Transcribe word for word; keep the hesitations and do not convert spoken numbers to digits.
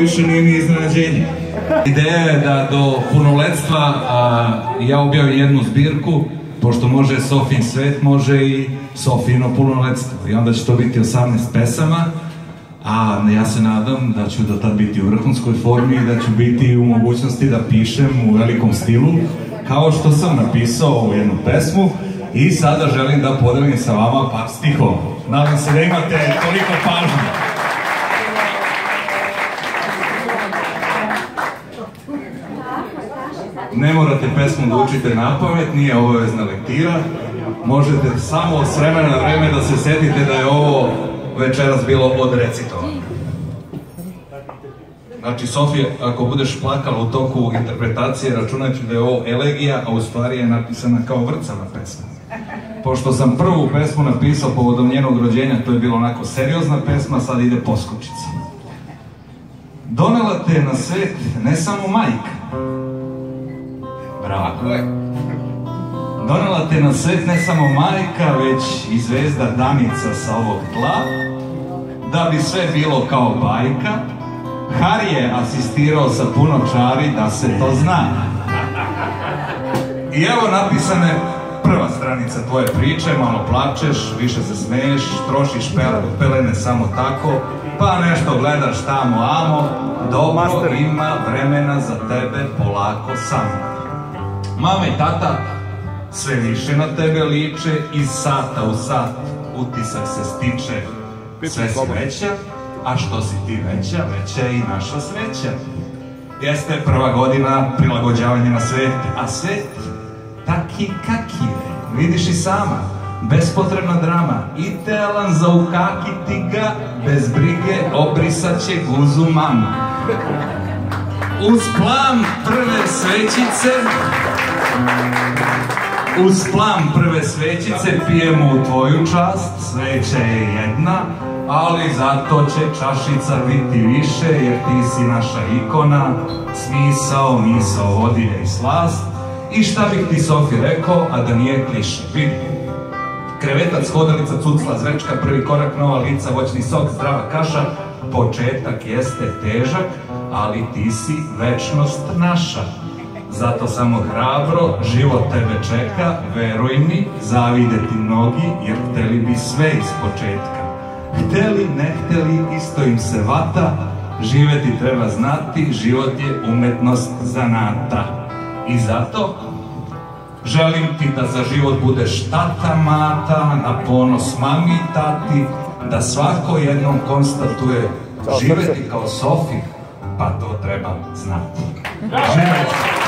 više nije ni iznenađenje. Ideja je da do punoletstva ja objavim jednu zbirku, pošto može Sofin svet, može i Sofino punoletstvo. I onda će to biti osamnaest pesama, a ja se nadam da ću do tad biti u vrhunskoj formi i da ću biti u mogućnosti da pišem u velikom stilu, kao što sam napisao ovu jednu pesmu i sada želim da podelim sa vama par stihova. Nadam se da imate toliko pažnje. Ne morate pesmu da učite na pamet, nije obavezna lektira. Možete samo s vremena na vreme da se setite da je ovo večeras bilo odrecitovano. Znači, Sofija, ako budeš plakala u toku interpretacije, računat ću da je ovo elegija, a u stvari je napisana kao vrcana pesma. Pošto sam prvu pesmu napisao povodom njenog rođenja, to je bilo onako seriozna pesma, sad ide poskočica. Donela te na svet ne samo majka, bravo je. Donela te na svet ne samo majka, već i zvezda Danica sa ovog tla. Da bi sve bilo kao bajka, Hari je asistirao sa puno čari, da se to zna. I evo napisane prva stranica tvoje priče, malo plačeš, više se smeješ, trošiš pelene samo tako, pa nešto gledaš tamo amo, dobro ima vremena za tebe polako samo. Mama i tata sve više na tebe liče, iz sata u sat utisak se stiče, sve si veća, a što si ti veća, veća je i naša sreća. Jeste prva godina prilagođavanja na svet, a svet taki kaki je, vidiš i sama, bespotrebna drama, idealan za ukakiti ga, bez brige obrisat će guzu mama. Uz plam prve svećice, uz plam prve svećice pijemo u tvoju čast, sveća je jedna, ali zato će čašica biti više, jer ti si naša ikona, smisao, misao, vodilje i slast. I šta bih ti, Sofi, rekao, a da nije kliše? Vidi, krevetac, hodalica, cucla, zvečka, prvi korak, nova lica, voćni sok, zdrava kaša, početak jeste težak, ali ti si večnost naša. Zato samo hrabro život tebe čeka, veruj mi, zavide ti mnogi, jer hteli bi sve iz početka. Hteli, ne hteli, isto im se vata, živeti treba znati, život je umetnost zanata. I zato želim ti da za život budeš tata, mata, na ponos mami i tati, da svako jednom konstatuje živeti kao Sofi, pa to treba znati. Živeti!